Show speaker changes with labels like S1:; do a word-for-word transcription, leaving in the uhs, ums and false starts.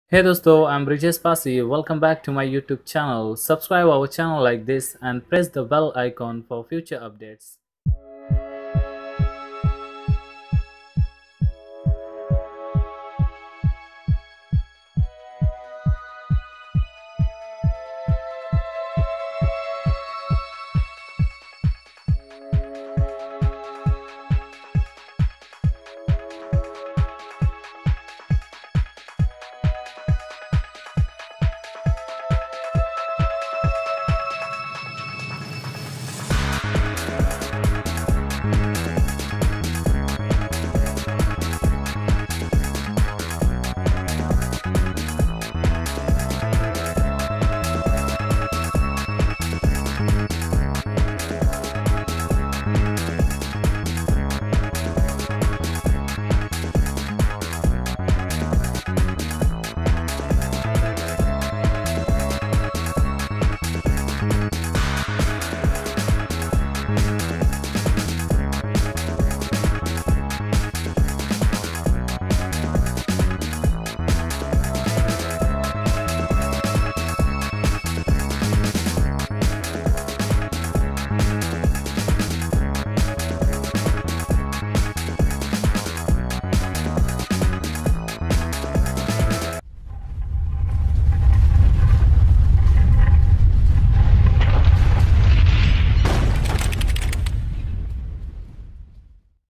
S1: Hey dosto, I'm Brijesh Pasi. Welcome back to my YouTube channel. Subscribe our channel like this and press the bell icon for future updates.